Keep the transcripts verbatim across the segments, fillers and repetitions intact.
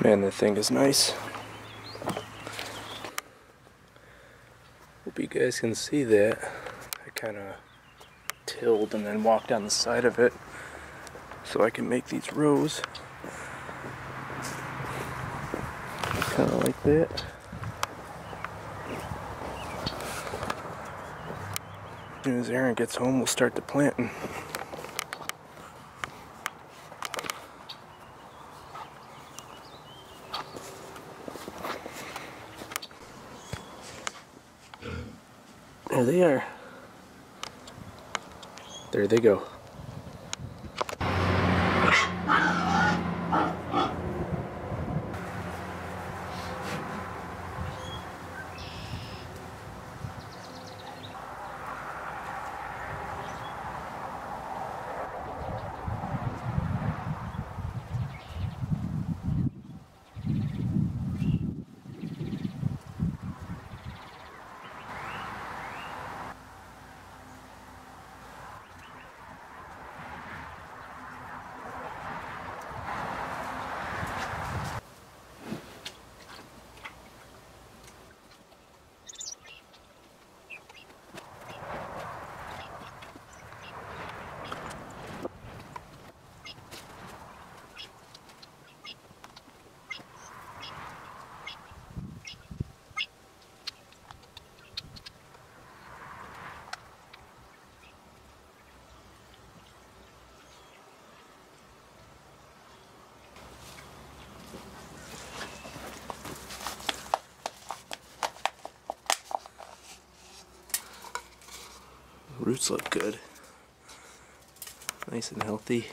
Man, that thing is nice. Hope you guys can see that. I kind of tilled and then walked on the side of it so I can make these rows. Kind of like that. As soon as Aaron gets home, we'll start the planting. There they are. There they go. Roots look good. Nice and healthy.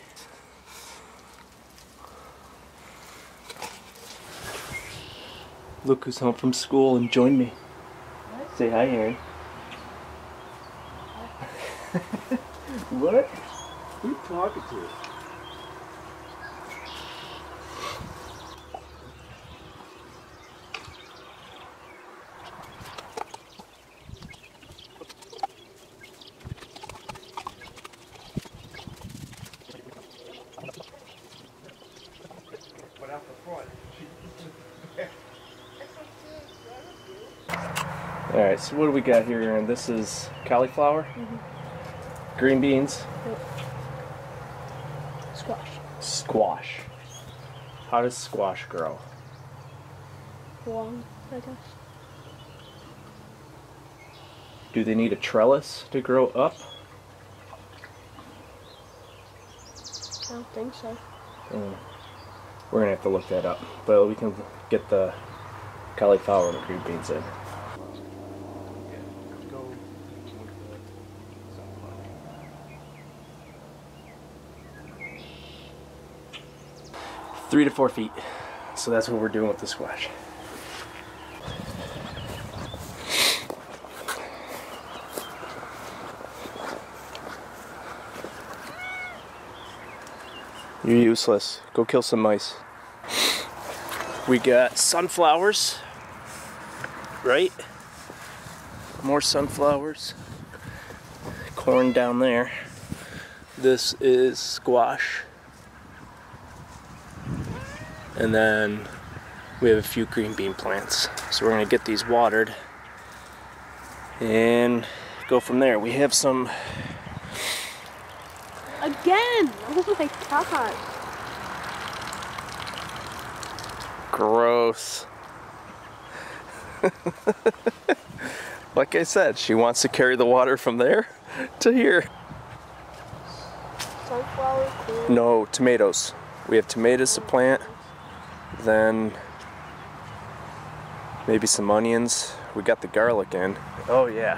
Look who's home from school and joined me. What? Say hi, Aaron. What? Who are you talking to? Alright, so what do we got here, Aaron? This is cauliflower, mm-hmm. green beans, yep. Squash. Squash. How does squash grow? Long, I guess. Do they need a trellis to grow up? I don't think so. Mm. We're going to have to look that up, but we can get the cauliflower and the green beans in. Three to four feet. So that's what we're doing with the squash. You're useless. Go kill some mice. We got sunflowers, right? More sunflowers. Corn down there. This is squash. And then we have a few green bean plants. So we're gonna get these watered and go from there. We have some... Again! Oh my god. Gross. Like I said, she wants to carry the water from there to here. Sunflower corn. No, tomatoes. We have tomatoes to plant. Then maybe some onions. We got the garlic in. Oh yeah.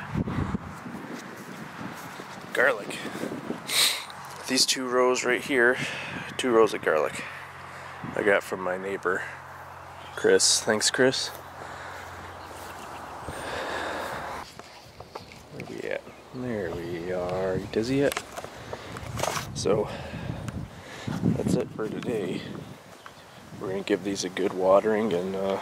Garlic. These two rows right here, two rows of garlic I got from my neighbor, Chris. Thanks, Chris. Where we at? There we are. Are you dizzy yet? So that's it for today. We're gonna give these a good watering and uh,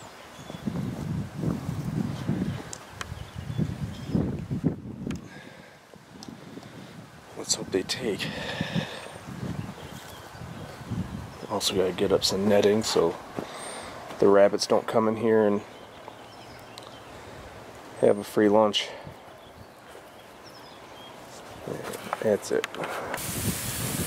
let's hope they take. Also gotta get up some netting so the rabbits don't come in here and have a free lunch. That's it.